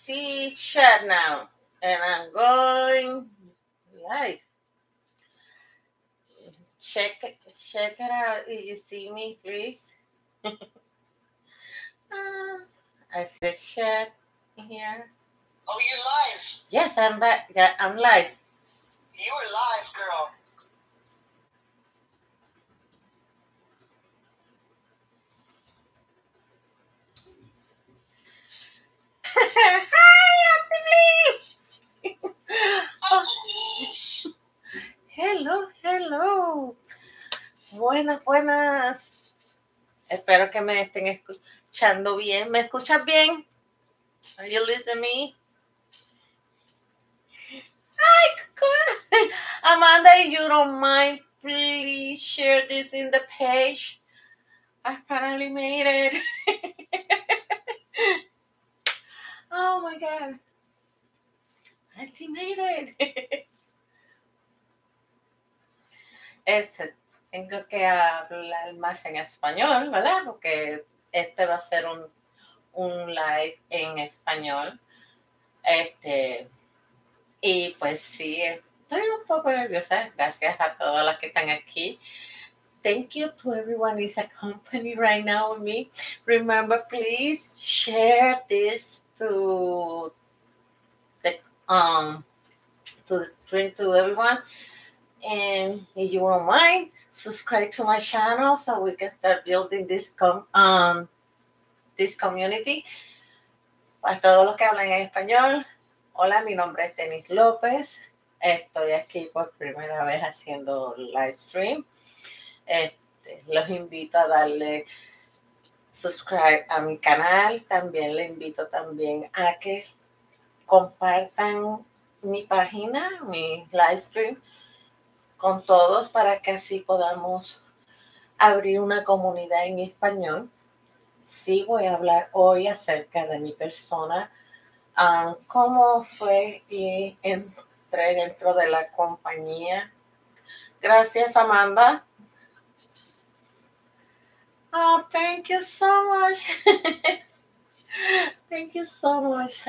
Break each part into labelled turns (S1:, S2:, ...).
S1: see chat now, and I'm going live. Check it out. Did you see me, please? I see the chat here.
S2: Oh, you're live.
S1: Yes, I'm back. Yeah, I'm live.
S2: You were live, girl.
S1: Hi, oh, hello. Buenas. Espero que me estén escuchando bien. ¿Me escuchas bien? Are you listening to me? Hi, Amanda, if you don't mind, please share this in the page. I finally made it. Oh my God. I made it. Tengo que hablar más en español, ¿verdad? Porque este va a ser un live en español. Y pues sí, estoy un poco nerviosa. Gracias a todas las que están aquí. Thank you to everyone who's accompanied right now with me. Remember, please share this to the stream to everyone. And if you don't mind, subscribe to my channel so we can start building this community. Para todos los que hablan en español, hola, mi nombre es Denis López. Estoy aquí por primera vez haciendo live stream. Los invito a darle subscribe a mi canal. También le invito también a que compartan mi página, mi live stream con todos para que así podamos abrir una comunidad en español. Sí, voy a hablar hoy acerca de mi persona, cómo fue y entré dentro de la compañía. Gracias, Amanda. Oh, thank you so much. Thank you so much.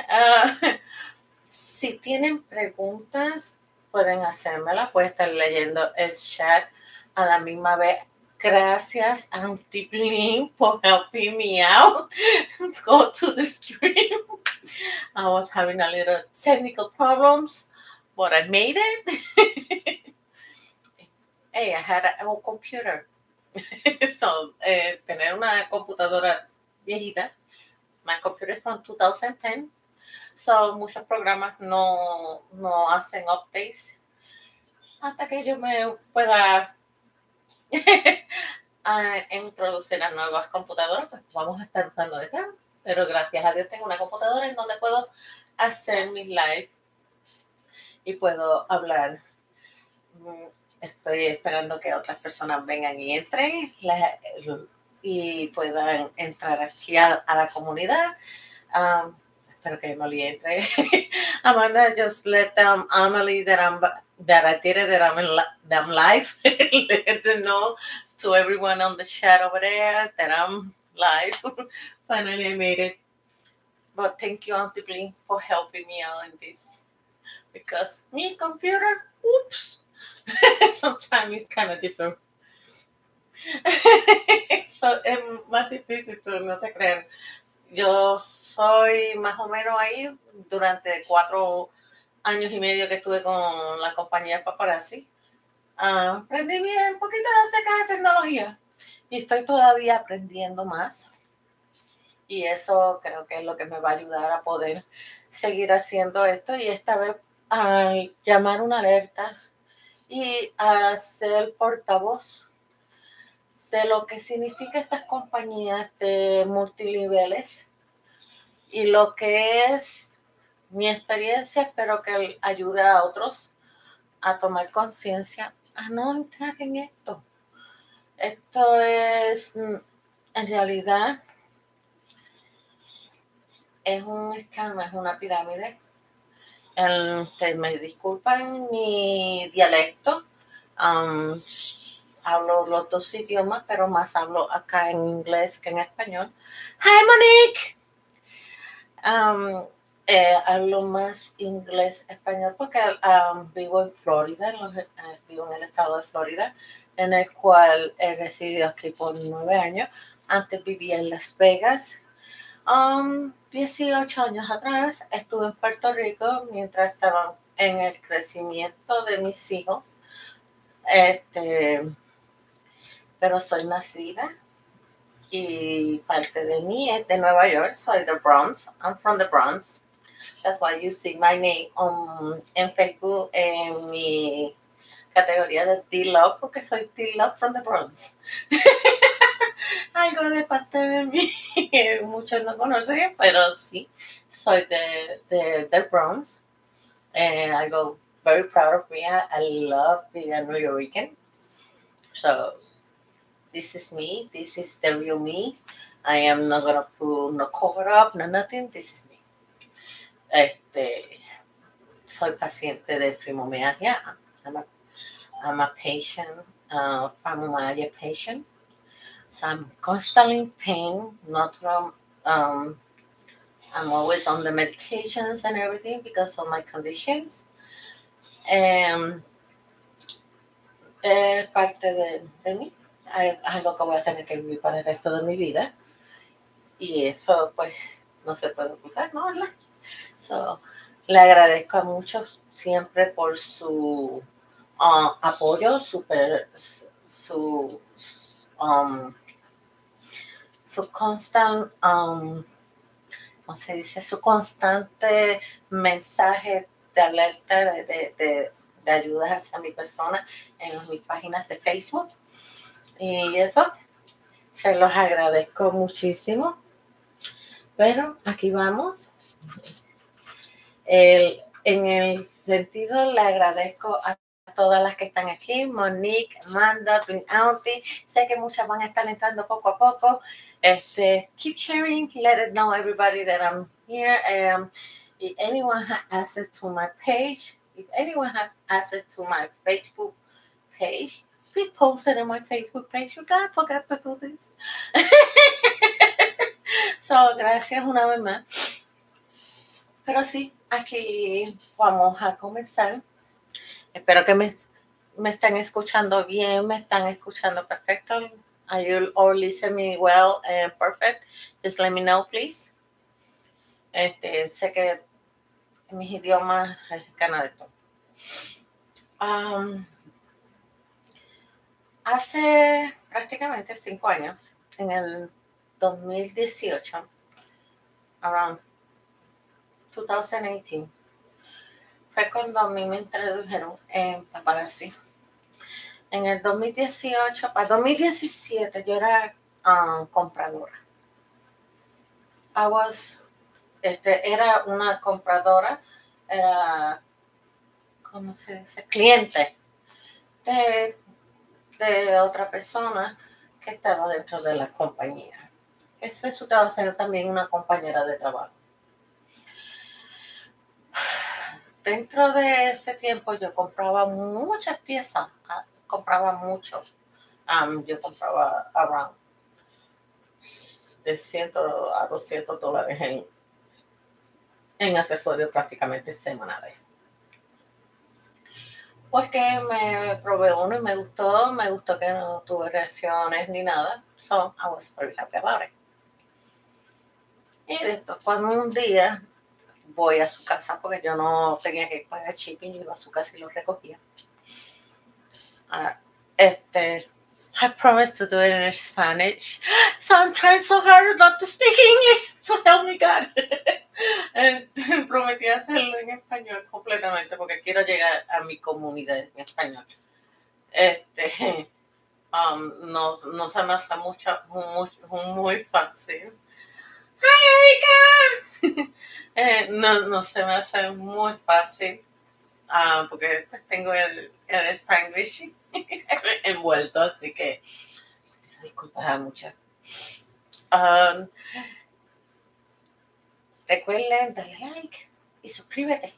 S1: Si tienen preguntas, pueden hacérmelas. Pueden estar leyendo el chat a la misma vez. Gracias, Auntie Blin, for helping me out. Go to the stream. I was having a little technical problems, but I made it. Hey, I had an old computer. So, tener una computadora viejita. My computer is from 2010. So, muchos programas no hacen updates hasta que yo me pueda introducir a nuevas computadoras. Pues vamos a estar usando esta. Pero gracias a Dios tengo una computadora en donde puedo hacer mis live y puedo hablar. Estoy esperando que otras personas vengan y entren y puedan entrar aquí a la comunidad. Espero que Emily entre. Amanda, just let Emily that I did it, that I'm live. Let them know to everyone on the chat over there that I'm live. Finally, I made it. But thank you, Auntie Blin, for helping me out in this. Because me computer, oops. Sometimes it's kind of different. So, es más difícil, no se crean. Yo soy más o menos ahí durante 4 años y medio que estuve con la compañía Paparazzi. Aprendí bien un poquito acerca de tecnología y estoy todavía aprendiendo más. Y eso creo que es lo que me va a ayudar a poder seguir haciendo esto. Y esta vez llamar una alerta y a ser portavoz de lo que significa estas compañías de multiniveles y lo que es mi experiencia. Espero que ayude a otros a tomar conciencia, a no entrar en esto. Esto es, en realidad, es un esquema, es una pirámide. Me disculpan mi dialecto. Hablo los 2 idiomas, pero más hablo acá en inglés que en español. Hi, Monique. hablo más inglés español porque vivo en Florida, vivo en el estado de Florida, en el cual he residido aquí por 9 años. Antes vivía en Las Vegas. 18 años atrás estuve en Puerto Rico mientras estaba en el crecimiento de mis hijos. Pero soy nacida y parte de mí es de Nueva York. Soy de Bronx. I'm from the Bronx. That's why you see my name en Facebook en mi categoría de D-Love, porque soy D-Love from the Bronx. Algo de parte de mí que muchos no conocen, pero sí, soy de Bronx. And I go very proud of me. I love being a New Yorker. So this is me. This is the real me. I am not gonna put no cover up, no nothing. This is me. Soy paciente de fibromialgia. I'm a patient, fibromyalgia patient. So I'm constantly in pain, not from, I'm always on the medications and everything because of my conditions. Parte de mí. Es algo que voy a tener que vivir para el resto de mi vida. Y eso, pues, no se puede ocultar, ¿no? ¿Verdad? So, le agradezco a muchos siempre por su apoyo, su constant, ¿cómo se dice? Su constante mensaje de alerta, de ayudas hacia mi persona en mis páginas de Facebook. Y eso, se los agradezco muchísimo. Pero aquí vamos. En el sentido, le agradezco a todas las que están aquí, Monique, Amanda, Bring Auntie. Sé que muchas van a estar entrando poco a poco. Keep sharing, let it know everybody that I'm here. If anyone has access to my page, if anyone has access to my Facebook page, we posted on my Facebook page. You guys forgot to do this. So, gracias una vez más. Pero sí, aquí vamos a comenzar. Espero que me estén escuchando bien, me están escuchando perfecto. Are you all listen me well and perfect? Just let me know, please. Sé que en mis idiomas es canadito. Hace prácticamente 5 años, en el 2018, around 2018, fue cuando a mí me introdujeron en paparazzi. En el 2018, para 2017, yo era compradora. Era una compradora, era, ¿cómo se dice? Cliente de otra persona que estaba dentro de la compañía. Eso resultaba ser también una compañera de trabajo. Dentro de ese tiempo yo compraba muchas piezas, compraba mucho. Yo compraba around de $100 a $200 en accesorios prácticamente semanales. Porque me probé uno y me gustó que no tuve reacciones ni nada. So I was very happy about it. Y después cuando un día voy a su casa, porque yo no tenía que pagar shipping, yo iba a su casa y lo recogía. I promised to do it in Spanish, so I'm trying so hard not to speak English, so help me God. Prometí hacerlo en español completamente porque quiero llegar a mi comunidad en español. No se me hace muy fácil. ¡Hi, Erika! No se me hace muy fácil porque pues, tengo el Spanglish envuelto, así que disculpas a muchas. Recuerden darle like y suscríbete.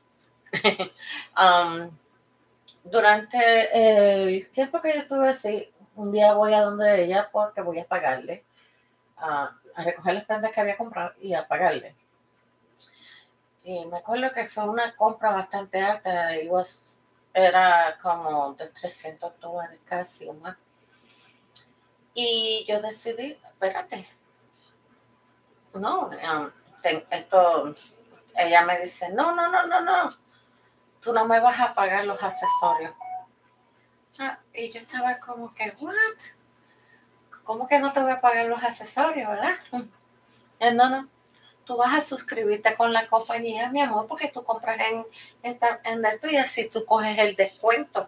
S1: Durante el tiempo que yo estuve así, un día voy a donde ella porque voy a pagarle, a recoger las prendas que había comprado y a pagarle. Y me acuerdo que fue una compra bastante alta. Era como de $300 casi o más. Y yo decidí, espérate, no, esto, ella me dice, no, tú no me vas a pagar los accesorios. Y yo estaba como que, what? ¿Cómo que no te voy a pagar los accesorios, verdad? No, tú vas a suscribirte con la compañía, mi amor, porque tú compras en esto y así tú coges el descuento.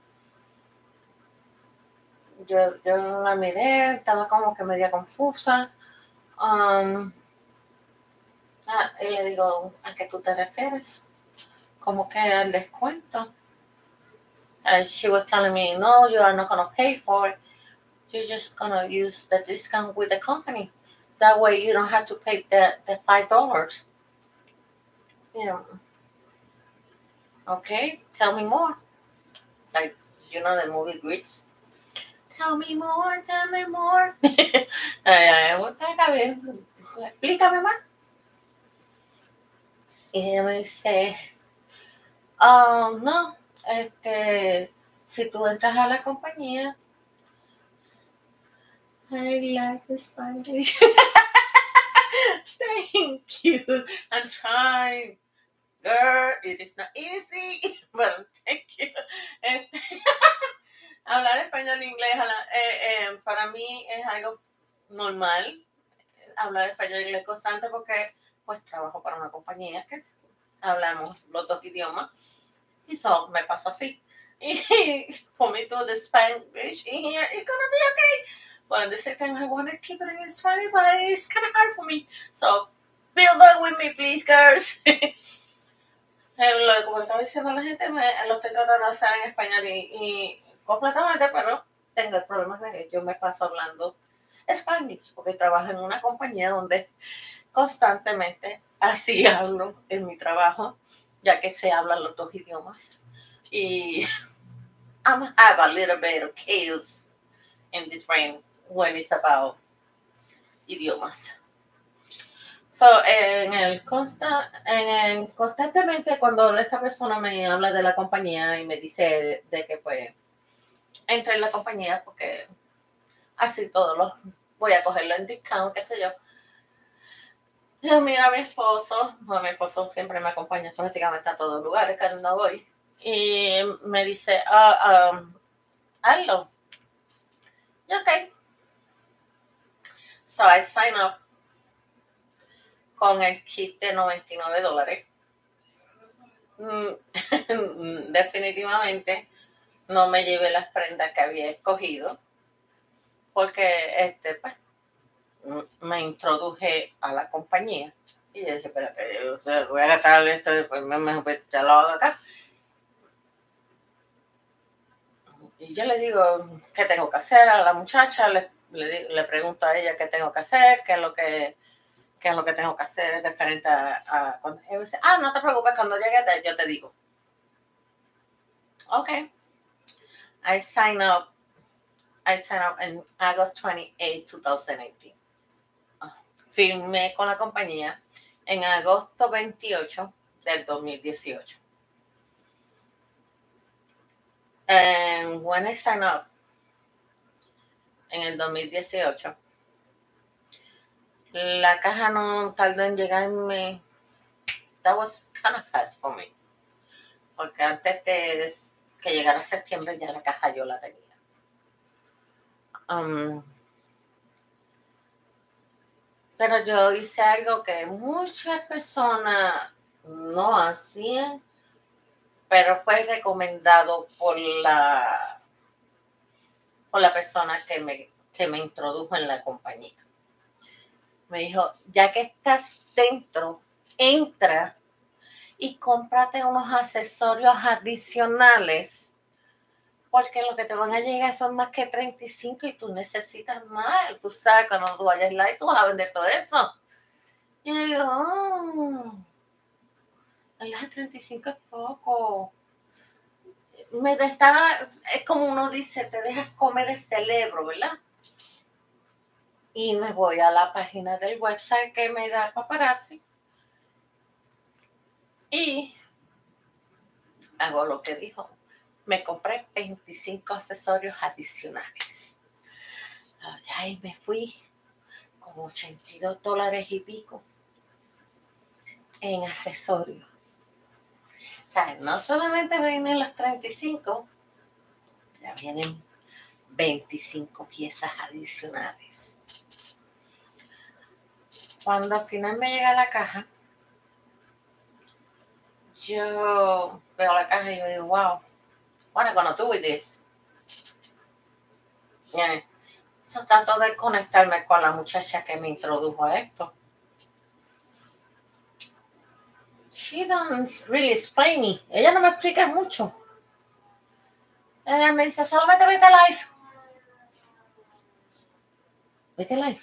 S1: Yo la miré, estaba como que media confusa. Y le digo, ¿a qué tú te refieres? ¿Cómo que al descuento? She was telling me, no, you are not going to pay for it. You're just going to use the discount with the company. That way you don't have to pay the $5. You know, okay, tell me more. Like, the movie Grease. Tell me more, tell me more. Está bien, explícame más. Y ella me dice, no, si tú entras a la compañía, I like Spanish. Thank you. I'm trying. Girl, it is not easy, but thank you. Hablar español e inglés para mí es algo normal. Hablar español e inglés constante porque pues trabajo para una compañía que hablamos los dos idiomas. Y eso me pasó así. Y for me to the Spanish in here, it's gonna be okay. But at the same time, I want to keep it in Spanish, but it's kind of hard for me. So, build up with me, please, girls. Como estaba diciendo la gente, lo estoy tratando de hacer en español y completamente, pero tengo el problema de que yo me paso hablando español, porque trabajo en una compañía donde constantemente así hablo en mi trabajo, ya que se hablan los dos idiomas. Y I have a little bit of chaos in this brain when it's about idiomas. So, constantemente cuando esta persona me habla de la compañía y me dice de que pues entre en la compañía porque así todos los voy a cogerlo en discount, qué sé yo. Yo miro a mi esposo siempre me acompaña prácticamente a todos los lugares que no voy. Y me dice, hazlo. Y ok. So I sign up con el kit de $99. Definitivamente no me llevé las prendas que había escogido porque pues, me introduje a la compañía y yo dije, espérate, voy a gastar esto, después pues, ya lo hago acá. Y yo le digo, ¿qué tengo que hacer a la muchacha? Le pregunto a ella qué tengo que hacer, qué es lo que tengo que hacer referente a cuando ella dice, no te preocupes, cuando llegue yo te digo. Ok. I sign up in August 28, 2018. Firmé con la compañía en agosto 28 del 2018. And when I signed up en el 2018, la caja no tardó en llegarme. That was kind of fast for me. Porque antes de que llegara septiembre ya la caja yo la tenía. Pero yo hice algo que muchas personas no hacían, pero fue recomendado por la persona que me introdujo en la compañía. Me dijo, ya que estás dentro, entra y cómprate unos accesorios adicionales, porque lo que te van a llegar son más que 35 y tú necesitas más. Tú sabes, cuando tú vayas live, tú vas a vender todo eso. Y yo digo, ¿verdad? 35 es poco. Es como uno dice, te dejas comer el cerebro, ¿verdad? Y me voy a la página del website que me da Paparazzi. Y hago lo que dijo. Me compré 25 accesorios adicionales. Ahí me fui con $82 y pico en accesorios. O sea, no solamente vienen los 35, ya vienen 25 piezas adicionales. Cuando al final me llega la caja, yo veo la caja y yo digo, wow, what am I gonna do with this? Yeah. So, trato de conectarme con la muchacha que me introdujo a esto. She doesn't really explain me. Ella no me explica mucho. Ella me dice, solamente vete live. Vete live.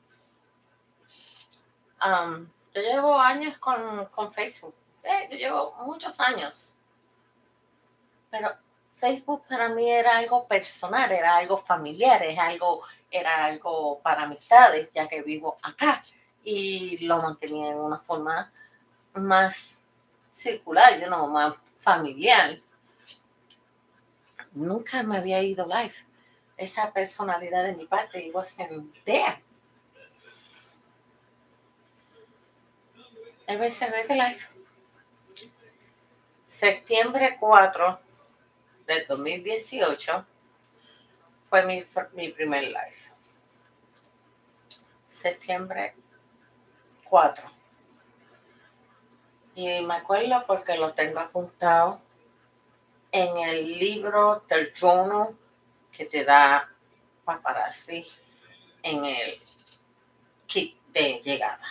S1: Yo llevo años con Facebook. Yo llevo muchos años. Pero Facebook para mí era algo personal, era algo familiar, era algo para amistades, ya que vivo acá. Y lo mantenía en una forma más circular, más familiar. Nunca me había ido live. Esa personalidad de mi parte, it wasn't there. A veces vete live. Septiembre 4 del 2018 fue mi primer live. Septiembre 4. Y me acuerdo porque lo tengo apuntado en el libro del journal que te da paparazzi en el kit de llegada.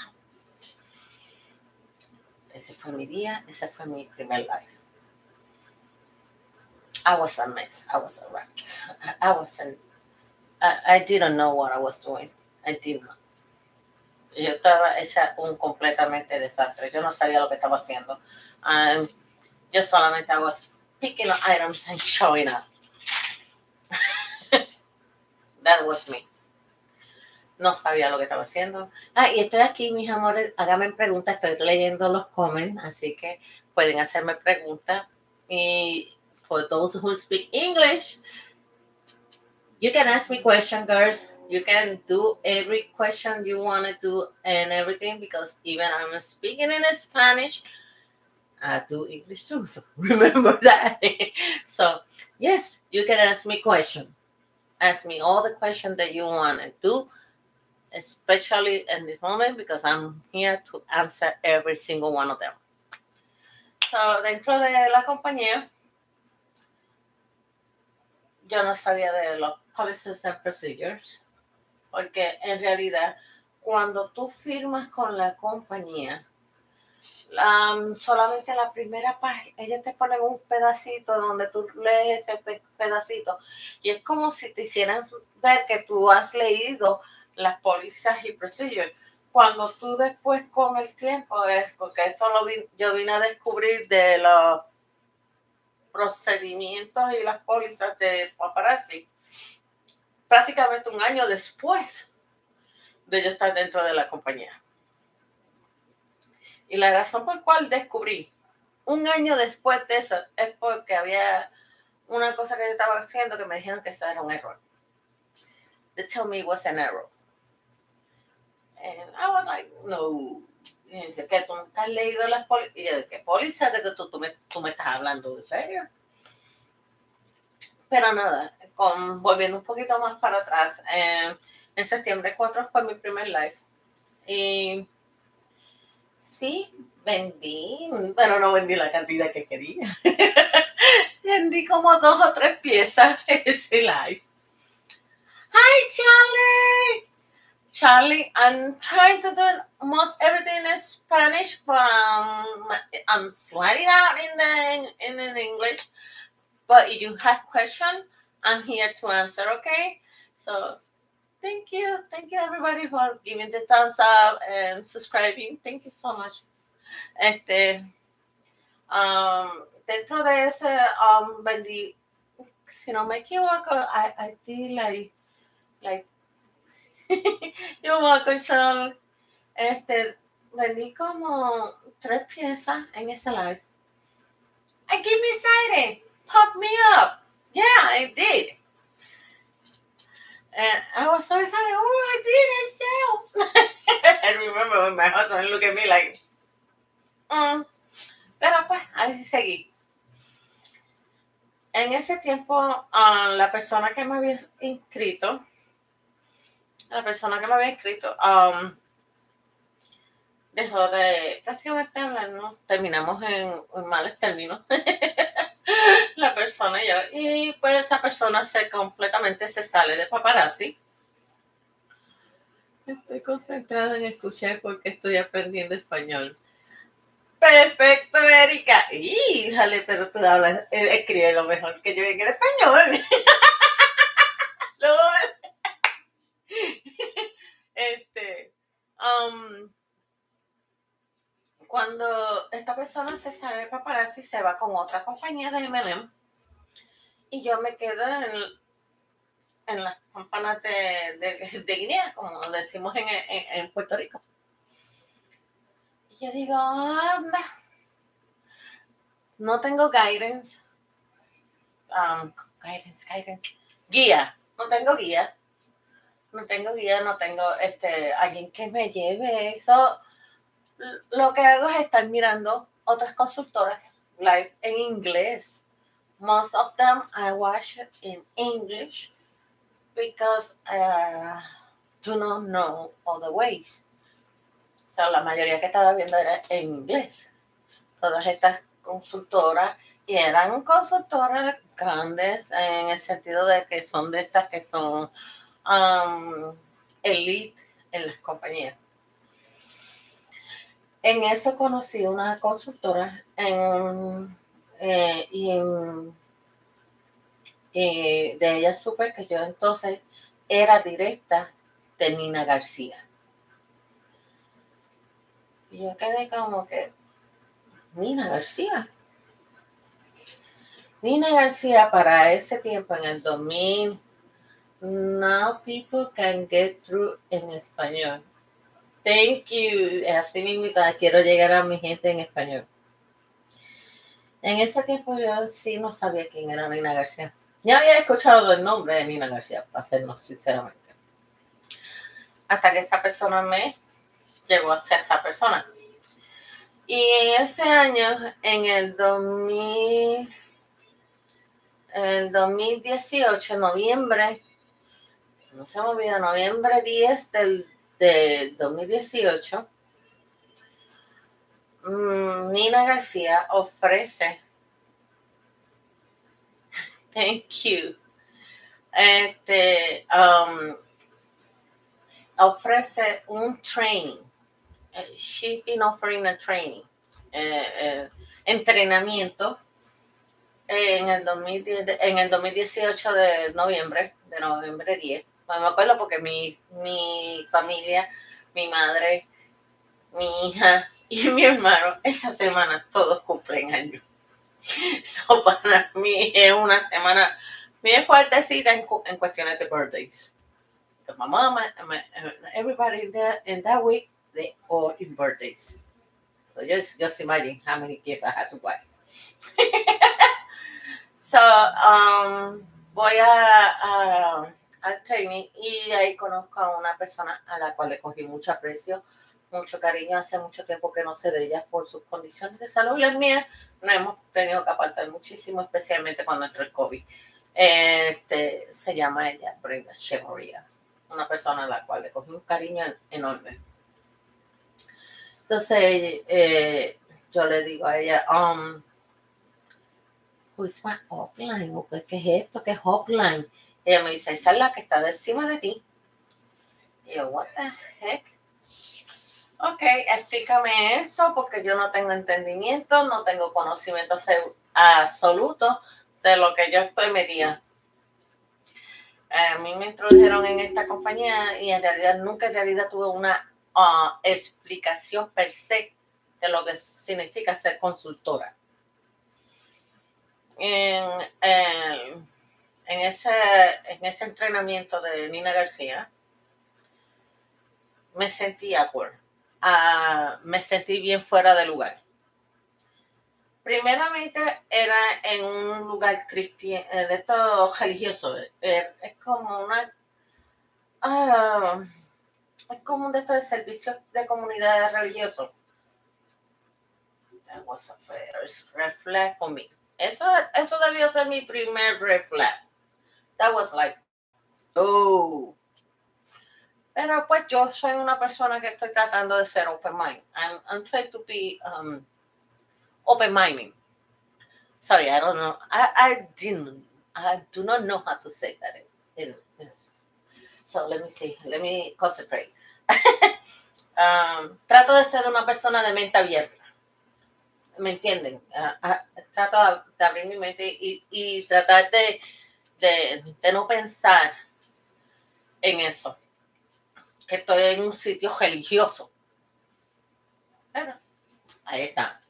S1: Ese fue mi día, ese fue mi primer live. I was a mess. I was a wreck. I didn't know what I was doing. I did not. Yo estaba hecha un completamente desastre. Yo no sabía lo que estaba haciendo. Yo solamente I was picking up items and showing up. That was me. No sabía lo que estaba haciendo. Y estoy aquí, mis amores. Háganme preguntas. Estoy leyendo los comments, así que pueden hacerme preguntas. Y for those who speak English, you can ask me questions, girls. You can do every question you want to do and everything, because even I'm speaking in Spanish, I do English too. So remember that. So yes, you can ask me questions. Ask me all the questions that you want to do, especially in this moment, because I'm here to answer every single one of them. So, dentro de la compañía, yo no sabía de los policies and procedures, porque en realidad, cuando tú firmas con la compañía, solamente la primera página, ellos te ponen un pedacito donde tú lees ese pedacito, y es como si te hicieran ver que tú has leído las pólizas y procedures. Cuando tú después con el tiempo, porque esto yo vine a descubrir de los procedimientos y las pólizas de paparazzi prácticamente un año después de yo estar dentro de la compañía. Y la razón por la cual descubrí un año después de eso es porque había una cosa que yo estaba haciendo que me dijeron que eso era un error. They told me it was an error. And I was like, no. Y dice, que tú nunca has leído las pólizas. Y yo, ¿de qué póliza? ¿De que tú me estás hablando de serio? Pero nada, volviendo un poquito más para atrás, en septiembre 4 fue mi primer live. Y sí, vendí, pero no vendí la cantidad que quería. Vendí como 2 o 3 piezas ese live. Hi, Charlie. Charlie, I'm trying to do most everything in Spanish, but I'm sliding out in the English. But if you have questions, I'm here to answer, okay? So thank you everybody for giving the thumbs up and subscribing. Thank you so much. Dentro de ese vendí, si no me equivoco, I did like you want control, vendí como 3 piezas en ese live. I get me excited. Pop me up. Yeah, I did. And I was so excited. Oh, I did it sell. I remember when my husband looked at me like, Pero pues, ahí seguí. En ese tiempo, la persona que me había inscrito, dejó de prácticamente hablar, ¿no? Terminamos en males términos. La persona y yo. Y pues esa persona completamente se sale de paparazzi. Estoy concentrada en escuchar porque estoy aprendiendo español. Perfecto, Erika. Híjale, pero tú hablas, escribes lo mejor que yo en el español. Cuando esta persona se sale de paparazzi, se va con otra compañía de M&M y yo me quedo en las campanas de Guinea, como decimos en Puerto Rico. Y yo digo, anda, no tengo guidance, guía, no tengo alguien que me lleve eso. Lo que hago es estar mirando otras consultoras live en inglés. Most of them I watch it in English because I do not know other ways. O sea, la mayoría que estaba viendo era en inglés. Todas estas consultoras, y eran consultoras grandes en el sentido de que son de estas que son elite en las compañías. En eso conocí una consultora y de ella supe que yo entonces era directa de Nina García. Y yo quedé como que, Nina García para ese tiempo, en el 2000, now people can get through en español. Thank you. Así mismo, quiero llegar a mi gente en español. En ese tiempo yo sí no sabía quién era Nina García. Ya había escuchado el nombre de Nina García, para sernos sinceramente. Hasta que esa persona me llegó a ser esa persona. Y en ese año, en el 2018, noviembre, no se me olvida, noviembre 10 del 2018, Nina García ofrece, thank you, ofrece un training. She's been offering a training, entrenamiento en el 2018 de noviembre 10. No me acuerdo porque mi familia, mi madre, mi hija y mi hermano, esa semana todos cumplen años. So para mí es una semana bien fuertecita en cuestiones de birthdays. So my mom, everybody there in that week, they all in birthdays. So just imagine how many gifts I had to buy. So, voy al training y ahí conozco a una persona a la cual le cogí mucho aprecio, mucho cariño. Hace mucho tiempo que no sé de ella por sus condiciones de salud y las mías. Nos hemos tenido que apartar muchísimo, especialmente cuando entró el COVID. Se llama ella Brenda Cheverría, una persona a la cual le cogí un cariño enorme. Entonces, yo le digo a ella, who's my upline? ¿Qué es esto? ¿Qué es upline? Ella me dice, esa es la que está encima de ti. Y yo, what the heck? Ok, explícame eso porque yo no tengo entendimiento, no tengo conocimiento absoluto de lo que yo estoy metida. A mí me introdujeron en esta compañía y en realidad tuve una explicación per se de lo que significa ser consultora. En ese entrenamiento de Nina García, me sentí awkward. me sentí bien fuera de lugar. Primeramente era en un lugar cristiano, de esto religioso. Es como una... es como un de estos de servicios de comunidades religiosos. That was a first red flag for me. Eso debió ser mi primer red flag. That was like, oh. Pero pues yo soy una persona que estoy tratando de ser open mind. I'm trying to be open minded. Sorry, I don't know. I do not know how to say that. So let me see. Let me concentrate. Trato de ser una persona de mente abierta. ¿Me entienden? Trato de abrir mi mente y tratar de no pensar en eso. Que estoy en un sitio religioso. Pero ahí está.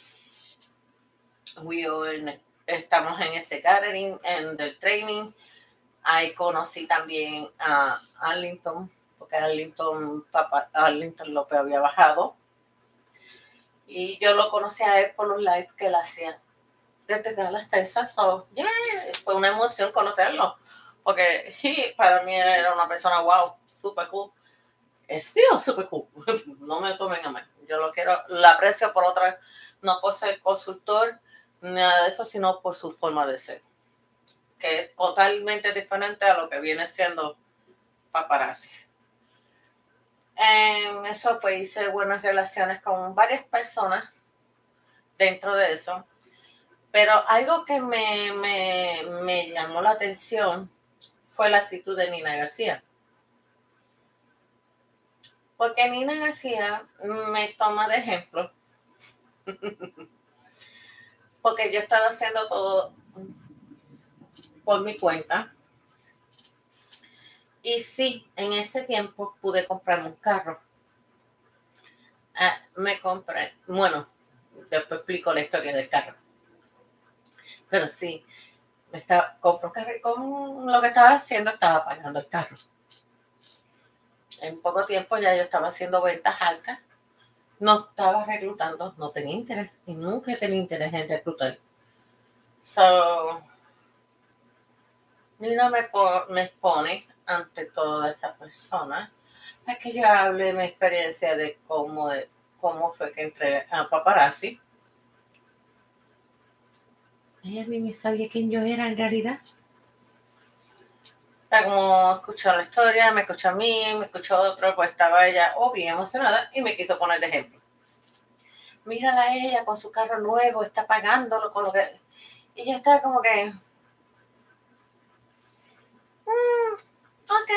S1: Estamos en ese gathering, en el training. Ahí conocí también a Arlington, porque Arlington López había bajado. Y yo lo conocí a él por los lives que él hacía desde Dallas, Texas. So, yeah, fue una emoción conocerlo, porque para mí era una persona, wow, super cool. Es tío, super cool. No me tomen a mal. Yo lo aprecio por otra, no por ser consultor, nada de eso, sino por su forma de ser, que es totalmente diferente a lo que viene siendo paparazzi. En eso pues hice buenas relaciones con varias personas dentro de eso, pero algo que me llamó la atención fue la actitud de Nina García. Porque Nina García me toma de ejemplo porque yo estaba haciendo todo por mi cuenta. Y sí, en ese tiempo pude comprarme un carro. Me compré, bueno, después explico la historia del carro. Pero sí, compré un carro y con lo que estaba haciendo estaba pagando el carro. En poco tiempo ya yo estaba haciendo ventas altas. No estaba reclutando, no tenía interés y nunca he tenido interés en reclutar. So, Nina me expone ante toda esa persona para que yo hable de mi experiencia de cómo fue que entré a paparazzi. Ella ni me sabía quién yo era en realidad. Pero como escuchó la historia, me escuchó a mí, me escuchó a otro, pues estaba ella bien emocionada y me quiso poner de ejemplo. Mírala a ella con su carro nuevo, está pagándolo con lo que... Y yo estaba como que... ok.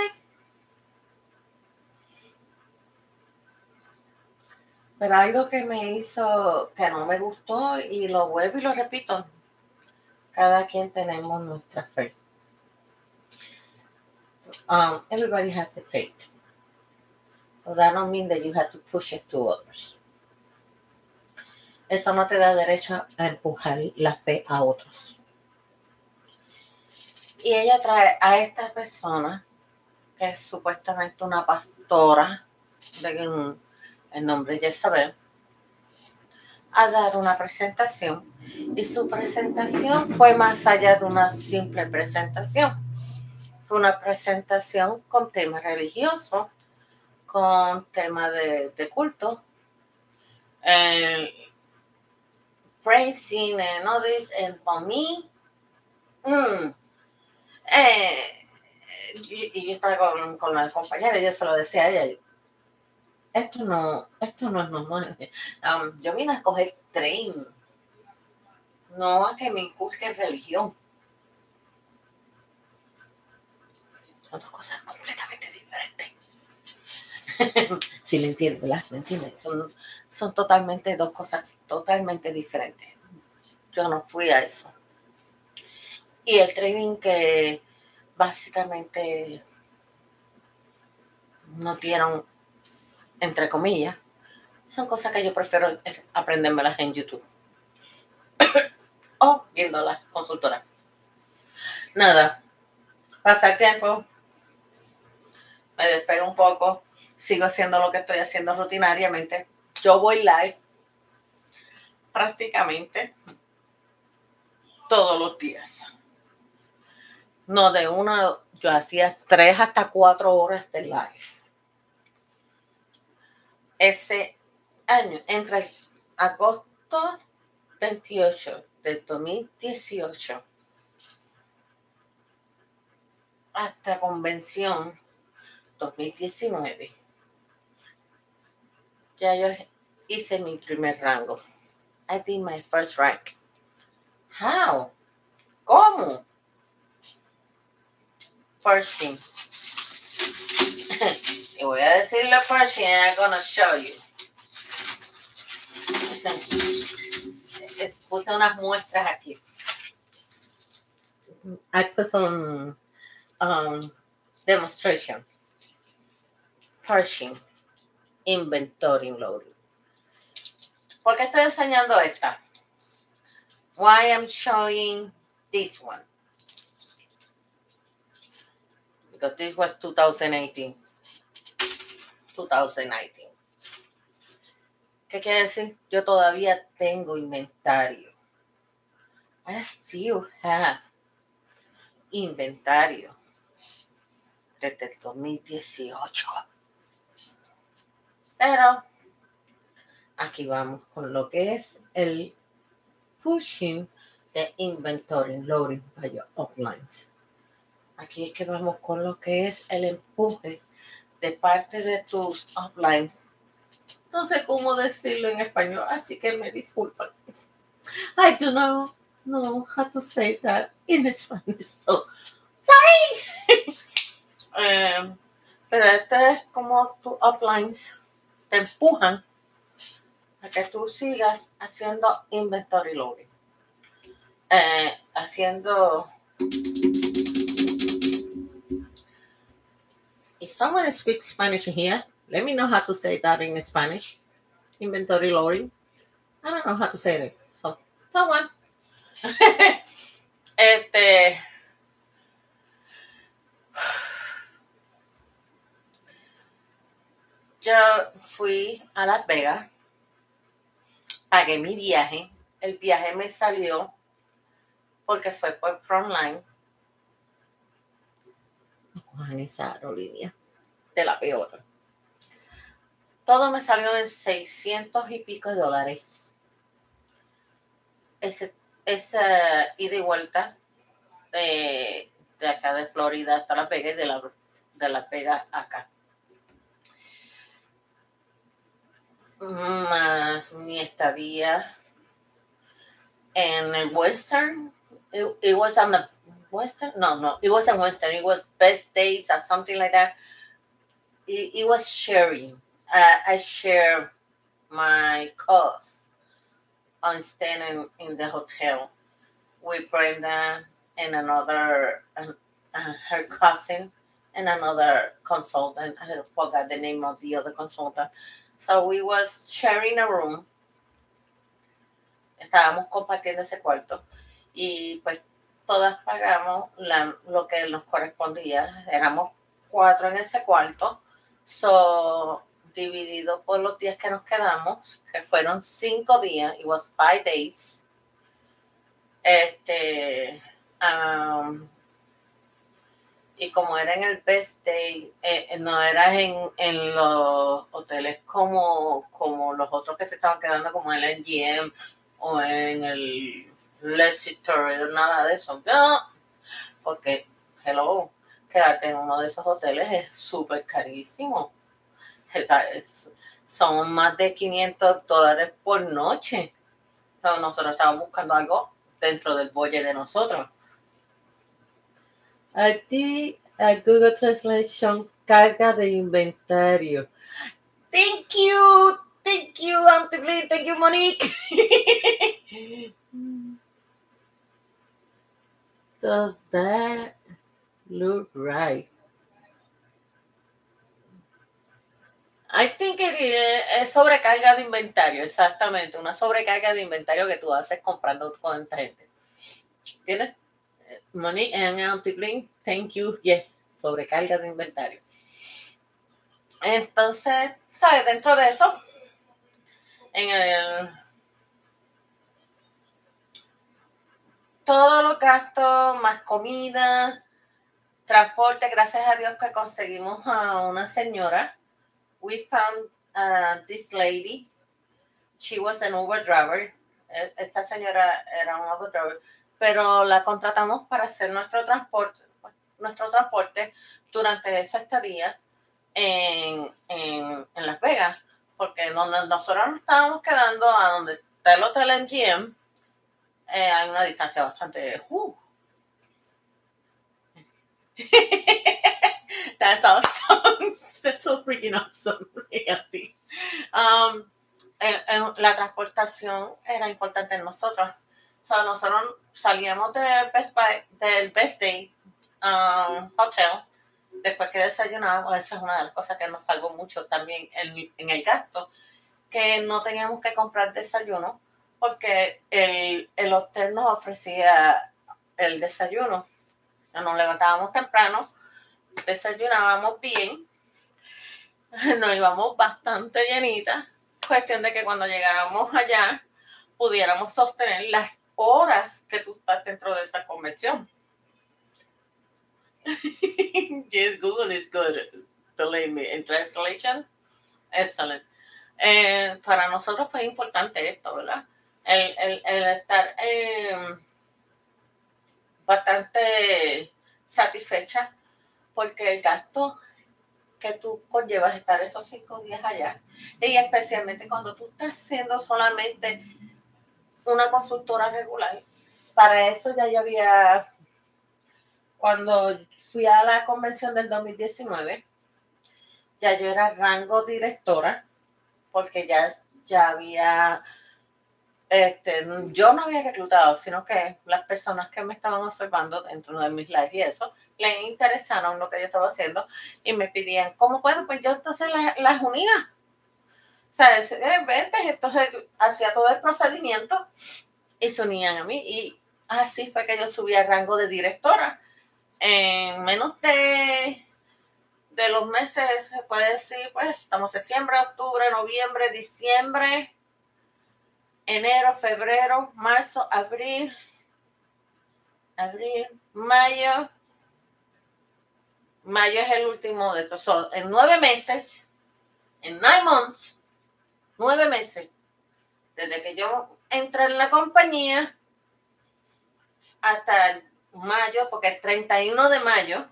S1: Pero algo que me hizo, que no me gustó, y lo vuelvo y lo repito, cada quien tenemos nuestra fe. Everybody has the faith. But that don't mean that you have to push it to others. Eso no te da derecho a empujar la fe a otros. Y ella trae a esta persona, que es supuestamente una pastora, el nombre es Jezabel, a dar una presentación. Y su presentación fue más allá de una simple presentación. Fue una presentación con temas religiosos, con temas de culto, praising and all this. And for me, y yo estaba con la compañera, yo se lo decía a ella, esto no es normal. Yo vine a coger tren, no a que me inculquen religión. Son dos cosas completamente diferentes. Si me entiendes, ¿verdad? ¿Me entiendes? Son totalmente dos cosas totalmente diferentes. Yo no fui a eso. Y el training que básicamente nos dieron, entre comillas, son cosas que yo prefiero aprendérmelas en YouTube o viendo las consultoras. Nada, pasa el tiempo, me despego un poco, sigo haciendo lo que estoy haciendo rutinariamente. Yo voy live prácticamente todos los días. No de una, yo hacía 3 hasta 4 horas de live. Ese año, entre agosto 28 de 2018 hasta convención 2019, ya yo hice mi primer rango. I did my first rank. How? ¿Cómo? Pershing. Y voy a decirle Pershing and I'm gonna show you. Puse unas muestras aquí. I put some demonstration. Pershing. Inventory loading. ¿Por qué estoy enseñando esta? Why I'm showing this one? Because this was 2018. 2019. ¿Qué quiere decir? Yo todavía tengo inventario. I still have inventario desde el 2018. Pero aquí vamos con lo que es el pushing the inventory loading by your uplines. Aquí es que vamos con lo que es el empuje de parte de tus uplines. No sé cómo decirlo en español, así que me disculpan. I do not know how to say that in Spanish, so sorry. Pero este es como tus uplines te empujan a que tú sigas haciendo inventory loading. Haciendo... If someone speaks Spanish here, let me know how to say that in Spanish. Inventory loading. I don't know how to say it. So, that one. Yo fui a Las Vegas, pagué mi viaje. El viaje me salió porque fue por Frontline. No cojan esa aerolínea de la peor. Todo me salió en 600 y pico de dólares. Esa ida y vuelta de acá de Florida hasta Las Vegas y de Las Vegas acá. Más mi estadía en el Western. It was on the Western? No, it wasn't Western. It was Best Days or something like that. It was sharing. I share my costs on staying in the hotel with Brenda and another, her cousin and another consultant. I forgot the name of the other consultant. So we was sharing a room. Estábamos compartiendo ese cuarto y pues todas pagamos lo que nos correspondía. Éramos 4 en ese cuarto. So, dividido por los días que nos quedamos, que fueron 5 días, it was 5 days. Y como era en el Best Day, no era en los hoteles como los otros que se estaban quedando, como en el MGM o en el Leicester, nada de eso. No, porque, hello, quedarte en uno de esos hoteles es súper carísimo. Son más de $500 por noche. Entonces, nosotros estábamos buscando algo dentro del budget de nosotros. Aquí a Google Translation, carga de inventario. Thank you, Auntie Blin. Thank you, Monique. Does that look right? I think es sobrecarga de inventario, exactamente, una sobrecarga de inventario que tú haces comprando con esta gente. ¿Tienes? Monique and Auntie Blin, thank you. Yes, sobrecarga de inventario. Entonces, ¿sabes? Dentro de eso, en el todos los gastos, más comida, transporte, gracias a Dios que conseguimos a una señora. We found this lady. She was an Uber driver. Esta señora era un Uber driver, pero la contratamos para hacer nuestro transporte durante esa estadía en Las Vegas, porque donde nosotros nos estábamos quedando, a donde está el hotel MGM, hay una distancia bastante... That's awesome. That's so freaking awesome, reality. La transportación era importante en nosotros. So, nosotros salíamos del Best Day Hotel después que desayunábamos. Esa es una de las cosas que nos salvó mucho también en el gasto, que no teníamos que comprar desayuno porque el hotel nos ofrecía el desayuno. Nos levantábamos temprano, desayunábamos bien, nos íbamos bastante llenitas. Cuestión de que cuando llegáramos allá pudiéramos sostener las horas que tú estás dentro de esa convención. Yes, Google is good, believe me. In translation, excellent. Para nosotros fue importante esto, ¿verdad? El estar bastante satisfecha porque el gasto que tú conllevas estar esos 5 días allá, y especialmente cuando tú estás siendo solamente una consultora regular. Para eso ya yo había, cuando fui a la convención del 2019, ya yo era rango directora, porque ya había, yo no había reclutado, sino que las personas que me estaban observando dentro de mis lives y eso, les interesaron lo que yo estaba haciendo y me pedían, ¿cómo puedo? Pues yo entonces las unía. O sea, vente, entonces hacía todo el procedimiento y se unían a mí. Y así fue que yo subí al rango de directora. En menos de los meses, se puede decir, pues estamos septiembre, octubre, noviembre, diciembre, enero, febrero, marzo, abril, mayo. Mayo es el último de estos. So, en 9 meses, en 9 months, 9 meses, desde que yo entré en la compañía hasta mayo, porque el 31 de mayo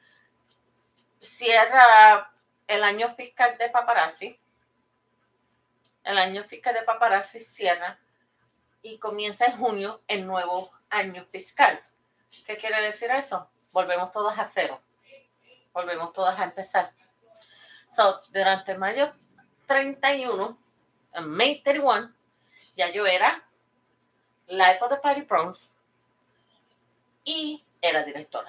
S1: cierra el año fiscal de Paparazzi. El año fiscal de Paparazzi cierra y comienza en junio el nuevo año fiscal. ¿Qué quiere decir eso? Volvemos todas a cero. Volvemos todas a empezar. So, durante mayo 31, en May 31, ya yo era Life of the Party Pros y era directora.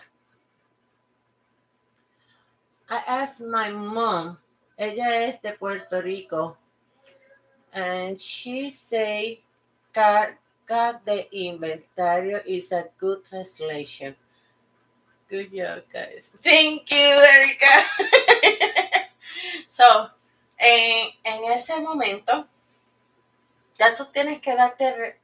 S1: I asked my mom, ella es de Puerto Rico, and she say carga de inventario is a good translation. Good job, guys. Thank you, Erika. So, en ese momento, ya tú tienes que darte,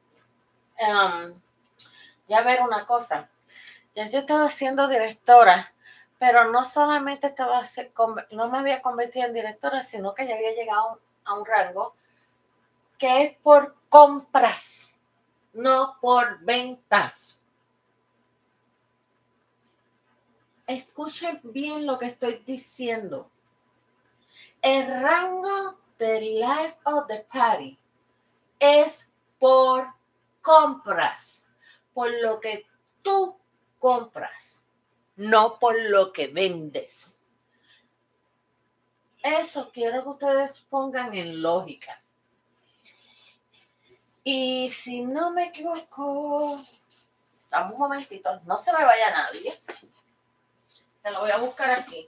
S1: ya ver una cosa. Ya yo estaba siendo directora, pero no solamente no me había convertido en directora, sino que ya había llegado a un rango que es por compras, no por ventas. Escuchen bien lo que estoy diciendo. El rango de Life of the Party es por compras, por lo que tú compras, no por lo que vendes. Eso quiero que ustedes pongan en lógica. Y si no me equivoco, dame un momentito, no se me vaya nadie. Te lo voy a buscar aquí.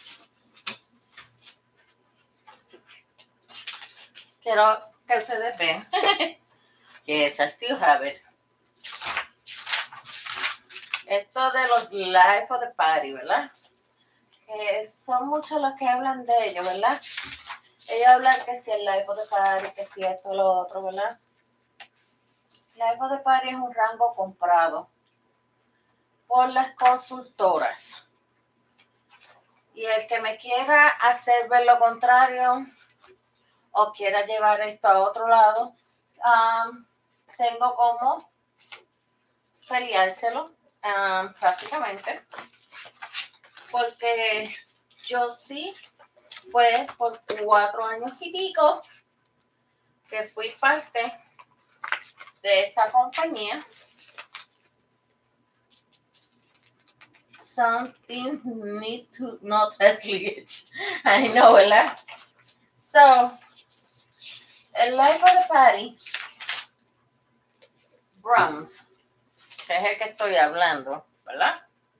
S1: Quiero que ustedes vean. Yes, I still have it. Esto de los Life of the Party, ¿verdad? que son muchos los que hablan de ellos, ¿verdad? Ellos hablan que si el Life of the Party, que si esto, lo otro, ¿verdad? Life of the Party es un rango comprado por las consultoras. Y el que me quiera hacer ver lo contrario o quiera llevar esto a otro lado, tengo como peleárselo prácticamente. Porque yo sí fue por 4 años y pico que fui parte de esta compañía. Some things need to not as lineage. I know, ¿verdad? So, el Life of the Party Bronze, que es el que estoy hablando, ¿verdad?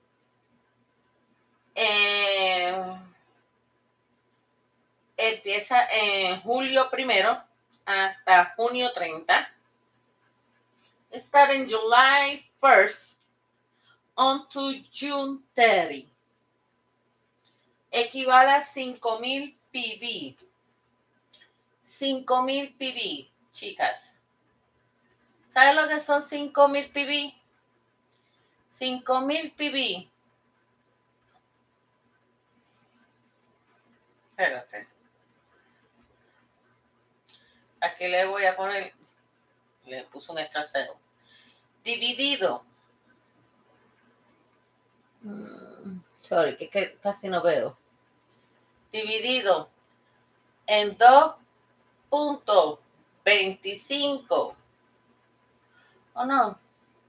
S1: Empieza en julio 1 hasta junio 30. Start in July 1st on to June 30. Equivale a 5,000 PV. 5,000 PV, chicas. ¿Saben lo que son 5,000 PV? 5,000 PV. Espérate. Aquí le voy a poner, le puse un extra cero. Dividido. Sorry, que casi no veo. Dividido en 2.25. ¿O no?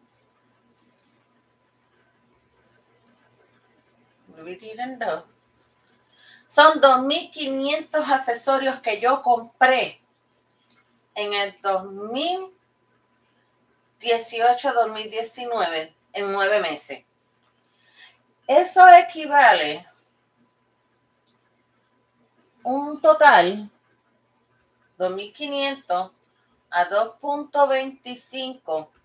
S1: Dividir en 2. Son 2,500 accesorios que yo compré en el 2018-2019, en 9 meses. Eso equivale un total 2,500 a 2.25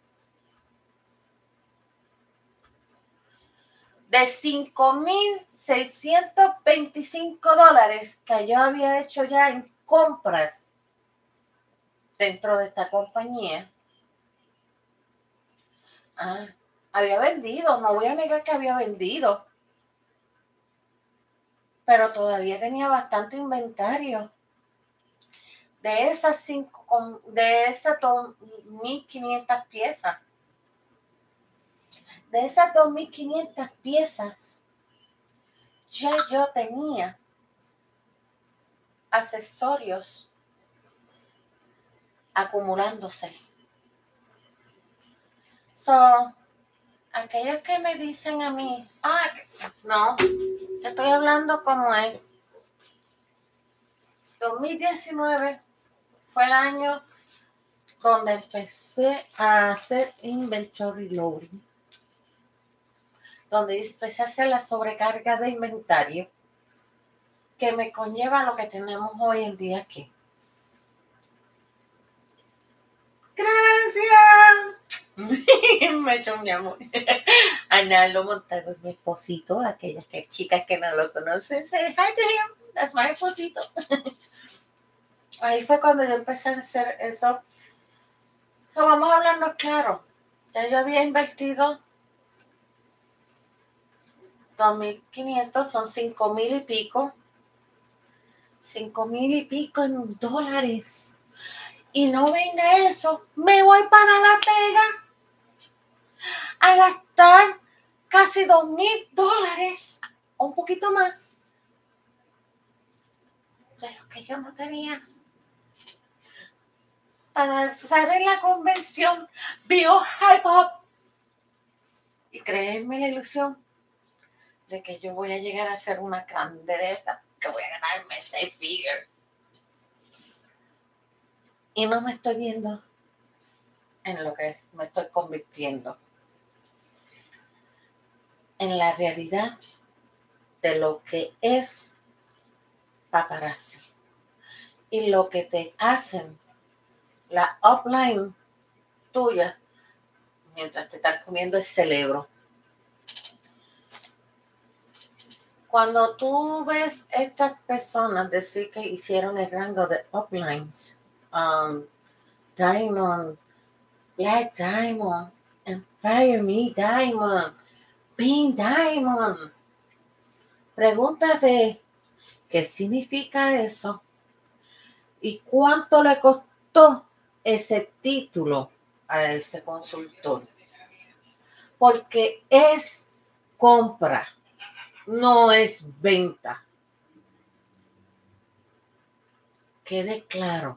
S1: de $5,625 que yo había hecho ya en compras dentro de esta compañía. Había vendido, no voy a negar que había vendido, pero todavía tenía bastante inventario. De esas 2,500 piezas. De esas 2,500 piezas, ya yo tenía accesorios acumulándose. So, aquellos que me dicen a mí, no, estoy hablando como es. 2019 fue el año donde empecé a hacer inventory loading, donde empecé a hacer la sobrecarga de inventario que me conlleva lo que tenemos hoy en día aquí. Gracias. Me echó mi amor. Arnaldo Montalvo, mi esposito, aquellas chicas que no lo conocen, say hi to him, that's my esposito. Ahí fue cuando yo empecé a hacer eso. So, vamos a hablarnos claro. Ya yo había invertido 2,500, son 5,000 y pico. 5,000 y pico en dólares. Y no venga eso, me voy para La Vega a gastar casi $2,000, un poquito más de lo que yo no tenía para estar en la convención Bio Hype Up y creerme la ilusión de que yo voy a llegar a ser una grandeza, que voy a ganarme 6 figures. Y no me estoy viendo en lo que me estoy convirtiendo. En la realidad de lo que es paparazzi. Y lo que te hacen la upline tuya mientras te estás comiendo el cerebro. Cuando tú ves estas personas decir que hicieron el rango de uplines, Diamond, Black Diamond, Empire Me Diamond, Pink Diamond, pregúntate qué significa eso y cuánto le costó ese título a ese consultor. Porque es compra, no es venta. Quede claro.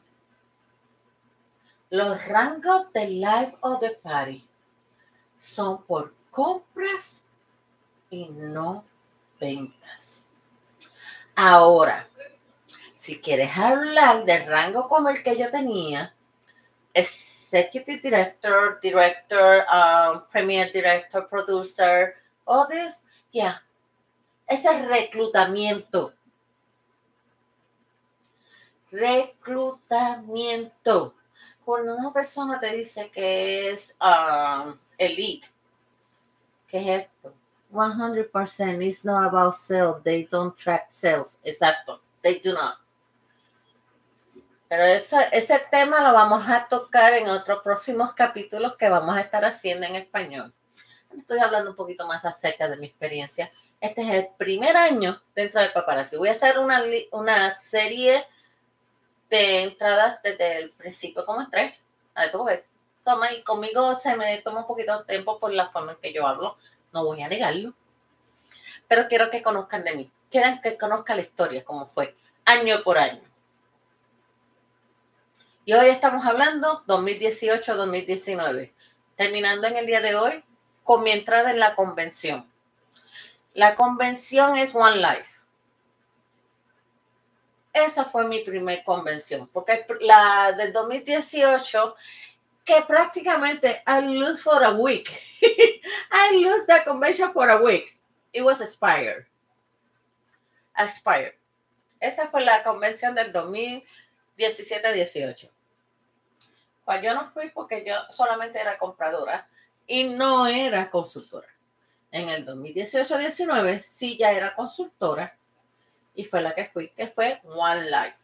S1: Los rangos de Life of the Party son por compras y no ventas. Ahora, si quieres hablar de rango como el que yo tenía, Executive Director, Premier Director, Producer, all this, yeah. Ese es reclutamiento. Reclutamiento. Cuando una persona te dice que es elite, ¿qué es esto? 100% is not about sales. They don't track sales. Exacto. They do not. Pero ese tema lo vamos a tocar en otros próximos capítulos que vamos a estar haciendo en español. Estoy hablando un poquito más acerca de mi experiencia. Este es el primer año dentro de Paparazzi. Voy a hacer una serie de entradas desde el principio como entré. Porque conmigo se me toma un poquito de tiempo por la forma en que yo hablo. No voy a negarlo. Pero quiero que conozcan de mí. Quiero que conozcan la historia, cómo fue, año por año. Y hoy estamos hablando 2018-2019. Terminando en el día de hoy con mi entrada en la convención. La convención es One Life. Esa fue mi primer convención, porque la del 2018, que prácticamente I lose for a week. I lose the convention for a week. It was Aspire. Esa fue la convención del 2017-18. Pues yo no fui porque yo solamente era compradora y no era consultora. En el 2018-19 sí ya era consultora y fue la que fui, que fue One Life.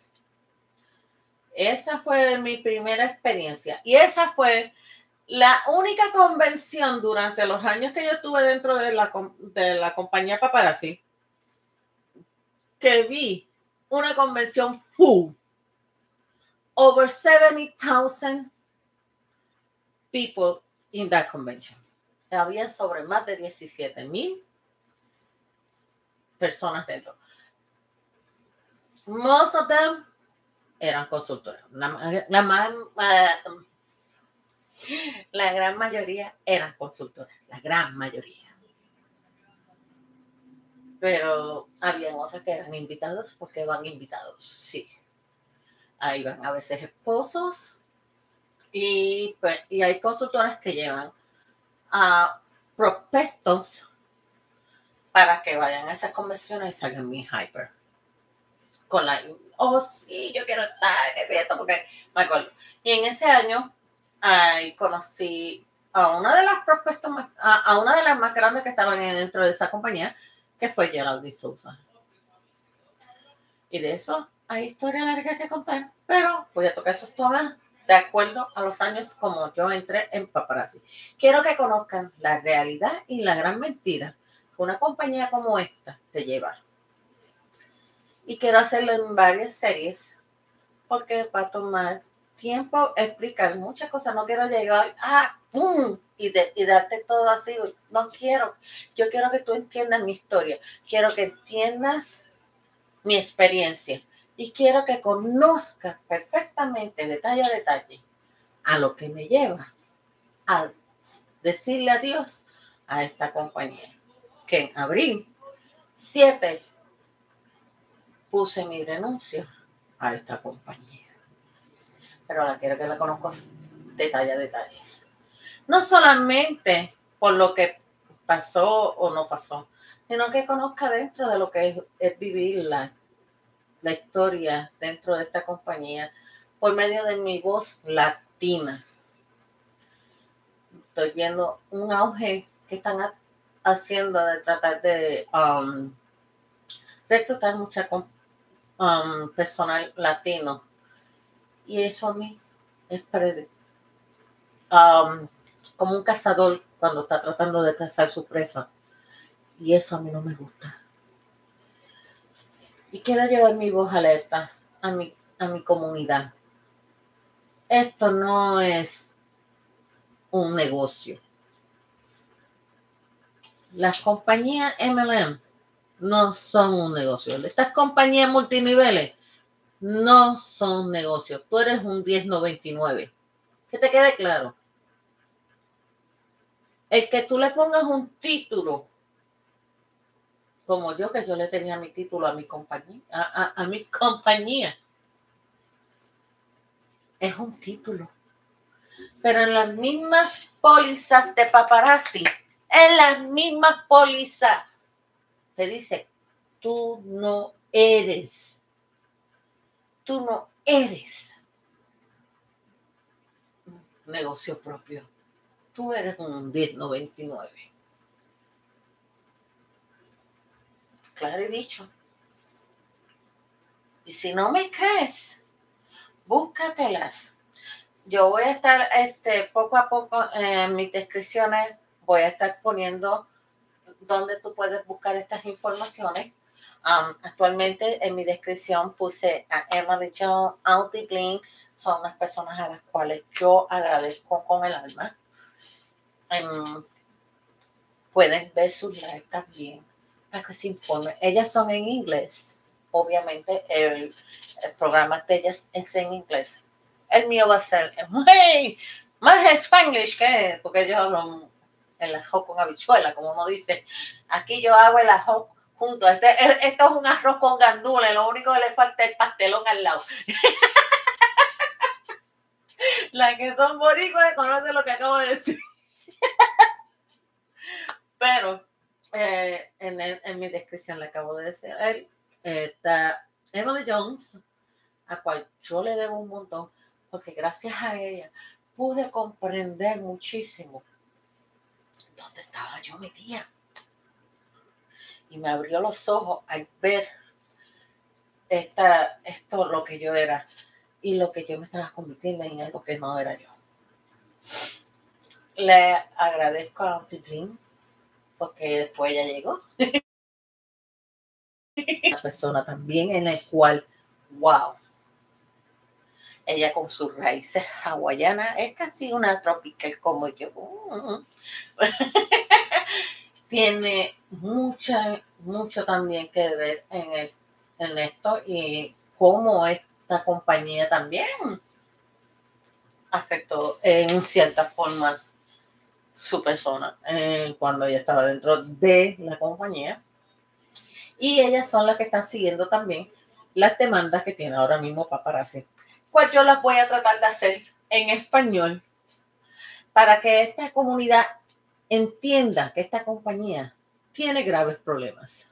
S1: Esa fue mi primera experiencia y esa fue la única convención durante los años que yo estuve dentro de la compañía Paparazzi que vi una convención full. Over 70,000 people in that convention. Había sobre más de 17,000 personas dentro. Most of them eran consultoras. La gran mayoría eran consultoras. La gran mayoría. Pero habían otras que eran invitados porque van invitados. Sí. Ahí van a veces esposos. Y hay consultoras que llevan a prospectos para que vayan a esas convenciones y salgan bien hyper. Con sí, yo quiero estar, que es esto, porque me acuerdo. Y en ese año conocí a una de las prospectos, a una de las más grandes que estaban dentro de esa compañía, que fue Geraldine Souza. Y de eso hay historia larga que contar, pero voy a tocar esos temas de acuerdo a los años como yo entré en Paparazzi. Quiero que conozcan la realidad y la gran mentira que una compañía como esta te lleva. Y quiero hacerlo en varias series porque va a tomar tiempo explicar muchas cosas. No quiero llegar ¡pum! Y darte todo así. No quiero. Yo quiero que tú entiendas mi historia. Quiero que entiendas mi experiencia. Y quiero que conozcas perfectamente, detalle a detalle, a lo que me lleva a decirle adiós a esta compañía. Que en abril 7 puse mi renuncia a esta compañía. Pero ahora quiero que la conozcas detalle a detalles. No solamente por lo que pasó o no pasó, sino que conozca dentro de lo que es vivir la historia dentro de esta compañía por medio de mi voz latina. Estoy viendo un auge que están haciendo de tratar de reclutar mucha personal latino. Y eso a mí es como un cazador cuando está tratando de cazar su presa. Y eso a mí no me gusta. Y quiero llevar mi voz alerta a mi comunidad. Esto no es un negocio. Las compañías MLM no son un negocio. Estas compañías multiniveles no son negocios. Tú eres un 1099. Que te quede claro. El que tú le pongas un título, como yo, que yo le tenía mi título a mi compañía, a mi compañía, es un título. Pero en las mismas pólizas de paparazzi, en las mismas pólizas, te dice, tú no eres un negocio propio. Tú eres un 1099. Claro y dicho. Y si no me crees, búscatelas. Yo voy a estar poco a poco en mis descripciones, voy a estar poniendo donde tú puedes buscar estas informaciones. Actualmente en mi descripción puse a Emily Jones, Auntie Bling, son las personas a las cuales yo agradezco con el alma. Pueden ver sus live también para que se informen. Ellas son en inglés. Obviamente el programa de ellas es en inglés. El mío va a ser más Spanglish que porque yo hablo el arroz con habichuela, como uno dice. Aquí yo hago el arroz junto. Esto es un arroz con gandules. Lo único que le falta es el pastelón al lado. Las que son boricuas conocen lo que acabo de decir. Pero en mi descripción le acabo de decir, está Emily Jones, a cual yo le debo un montón, porque gracias a ella pude comprender muchísimo dónde estaba yo metida. Y me abrió los ojos al ver esto lo que yo era y lo que yo me estaba convirtiendo en algo que no era yo. Le agradezco a Auntie Bling porque después ella llegó. Una persona también en la cual, wow, ella con sus raíces hawaianas es casi una tropical como yo. Tiene mucho también que ver en esto y cómo esta compañía también afectó en ciertas formas su persona cuando ella estaba dentro de la compañía. Y ellas son las que están siguiendo también las demandas que tiene ahora mismo Paparazzi. Pues yo las voy a tratar de hacer en español para que esta comunidad entienda que esta compañía tiene graves problemas.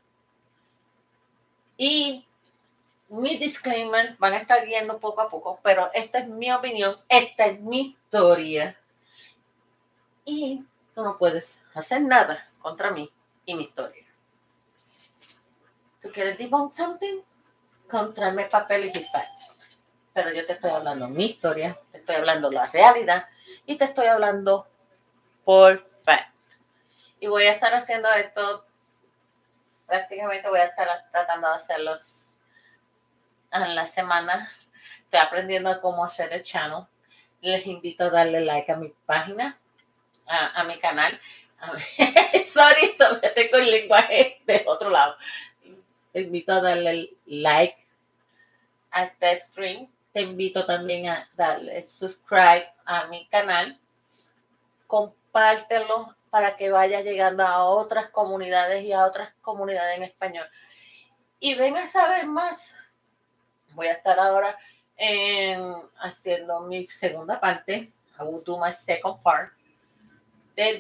S1: Y mis disclaimers van a estar viendo poco a poco, pero esta es mi opinión, esta es mi historia. Y tú no puedes hacer nada contra mí y mi historia. ¿Tú quieres debunk something? Tráeme papeles y fact. Pero yo te estoy hablando mi historia, te estoy hablando la realidad y te estoy hablando por fact. Y voy a estar haciendo esto, prácticamente voy a estar tratando de hacerlos en la semana. Estoy aprendiendo cómo hacer el channel. Les invito a darle like a mi página, a mi canal. Sorry, todavía tengo el lenguaje de otro lado. Te invito a darle like a este stream. Te invito también a darle subscribe a mi canal. Compártelo para que vaya llegando a otras comunidades y a otras comunidades en español. Y ven a saber más. Voy a estar ahora haciendo mi segunda parte. I will do my second part. Del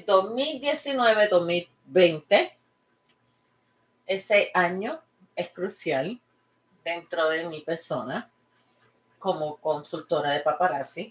S1: 2019-2020. Ese año es crucial dentro de mi persona como consultora de paparazzi.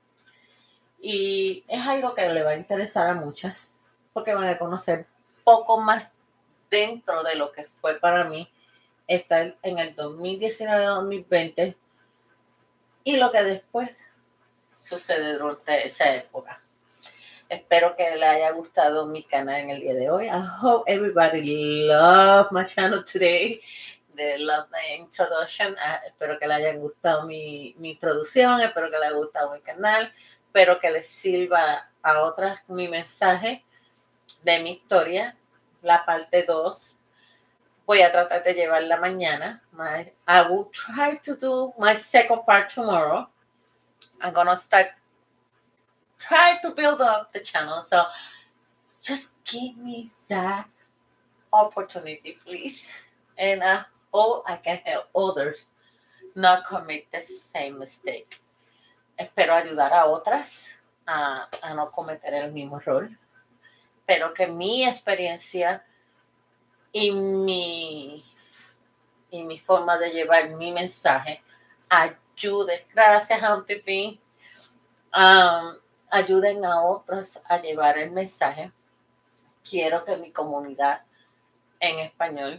S1: Y es algo que le va a interesar a muchas porque van a conocer poco más dentro de lo que fue para mí está en el 2019-2020 y lo que después sucede durante esa época. Espero que le haya gustado mi canal en el día de hoy. I hope everybody loved my channel today. They love my introduction. Espero que le haya gustado mi introducción. Espero que le haya gustado mi canal. Espero que les sirva a otras mi mensaje de mi historia. La parte 2. Voy a tratar de llevarla mañana. I will try to do my second part tomorrow. I'm going to try to build up the channel. So just give me that opportunity, please. And I hope I can help others not commit the same mistake. Espero ayudar a otras a no cometer el mismo error. Espero que mi experiencia y mi forma de llevar mi mensaje ayude. Gracias, Auntie P. Ayuden a otros a llevar el mensaje. Quiero que mi comunidad en español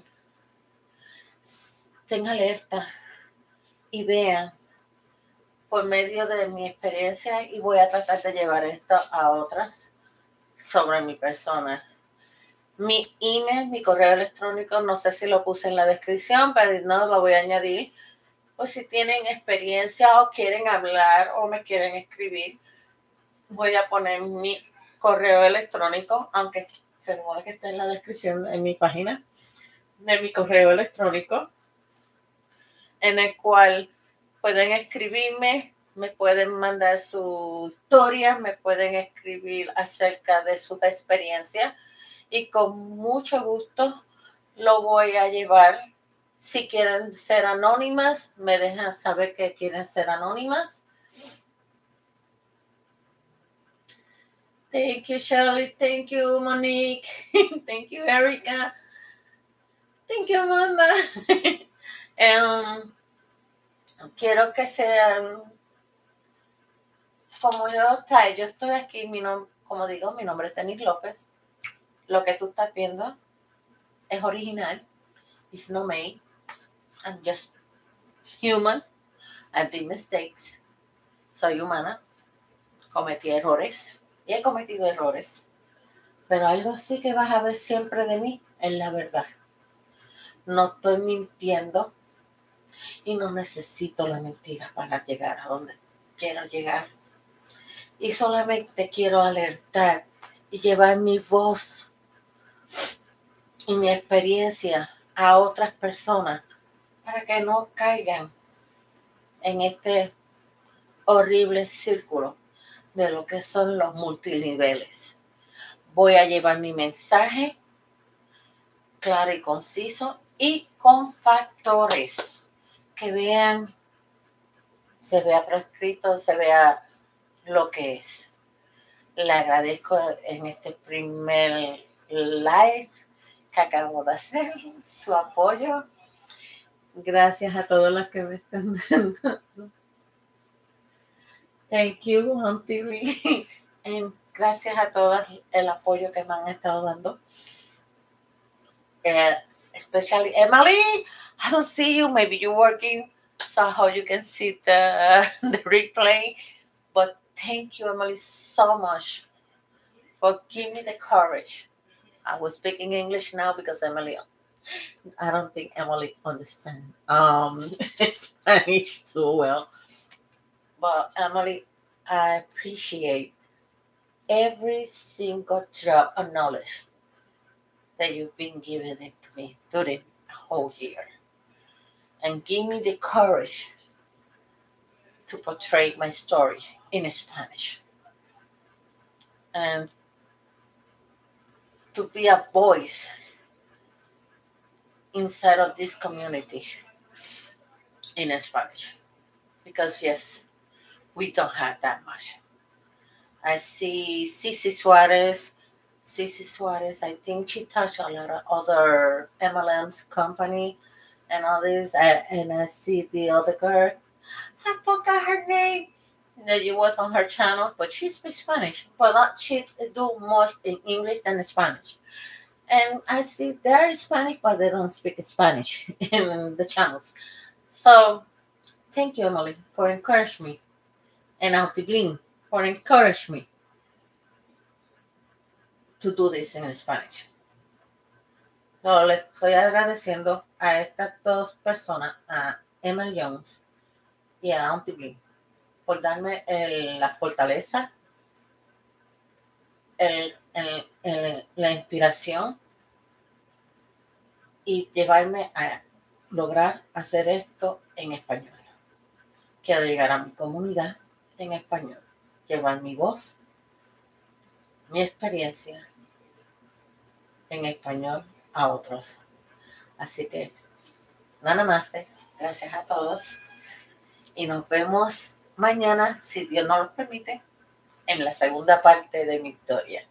S1: estén alerta y vean por medio de mi experiencia, y voy a tratar de llevar esto a otras sobre mi persona. Mi email, mi correo electrónico, no sé si lo puse en la descripción, pero no lo voy a añadir. O si tienen experiencia o quieren hablar o me quieren escribir, voy a poner mi correo electrónico, aunque se supone que está en la descripción en mi página de mi correo electrónico, en el cual pueden escribirme, me pueden mandar su historia, me pueden escribir acerca de su experiencia y con mucho gusto lo voy a llevar. Si quieren ser anónimas, me dejan saber que quieren ser anónimas. Thank you, Shirley. Thank you, Monique. Thank you, Erica. Thank you, Amanda. Quiero que sean como yo estoy aquí, como digo, mi nombre es Denise López. Lo que tú estás viendo es original. It's not made. I'm just human. I did mistakes. Soy humana. Cometí errores. Y he cometido errores. Pero algo sí que vas a ver siempre de mí es la verdad. No estoy mintiendo. Y no necesito la mentira para llegar a donde quiero llegar. Y solamente quiero alertar y llevar mi voz y mi experiencia a otras personas para que no caigan en este horrible círculo de lo que son los multiniveles. Voy a llevar mi mensaje claro y conciso y con factores que vean, se vea prescrito, se vea lo que es. Le agradezco en este primer live que acabo de hacer su apoyo. Gracias a todos los que me están dando. Thank you, Auntie Lee. And gracias a todos el apoyo que me han estado dando. Especially Emily, I don't see you. Maybe you're working, so how you can see the replay. But thank you, Emily, so much for giving me the courage. I was speaking English now because Emily, I don't think Emily understands Spanish so well. But Emily, I appreciate every single drop of knowledge that you've been giving it to me during a whole year. And give me the courage to portray my story in Spanish. And to be a voice inside of this community in Spanish. Because yes, we don't have that much. I see Cici Suarez, I think she touched a lot of other MLM's company and others. And I see the other girl, I forgot her name. That it was on her channel, but she speaks Spanish. But she do more in English than in Spanish. And I see they are Hispanic, but they don't speak Spanish in the channels. So thank you, Emily, for encouraging me, and Altiblin for encouraging me to do this in Spanish. So, le estoy agradeciendo a estas dos personas, a Emily Jones y a Altiblin, por darme la fortaleza, la inspiración y llevarme a lograr hacer esto en español. Quiero llegar a mi comunidad en español, llevar mi voz, mi experiencia en español a otros. Así que nada más, gracias a todos y nos vemos mañana, si Dios nos lo permite, en la segunda parte de mi historia.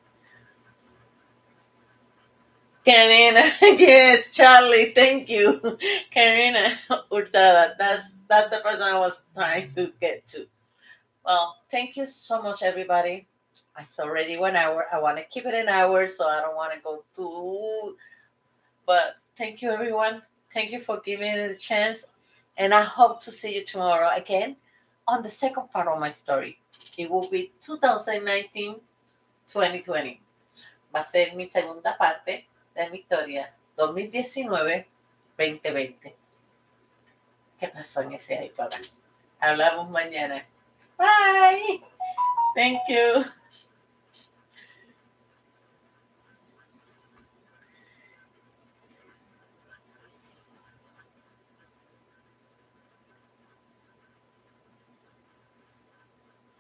S1: Karina, yes, Charlie, thank you. Karina Hurtada, that's the person I was trying to get to. Well, thank you so much, everybody. It's already 1 hour. I want to keep it an hour, so I don't want to go too. But thank you, everyone. Thank you for giving me the chance. And I hope to see you tomorrow again on the second part of my story. It will be 2019-2020. Va a ser mi segunda parte de mi historia 2019-2020. ¿Qué pasó en ese iPhone? Hablamos mañana. Bye. Thank you.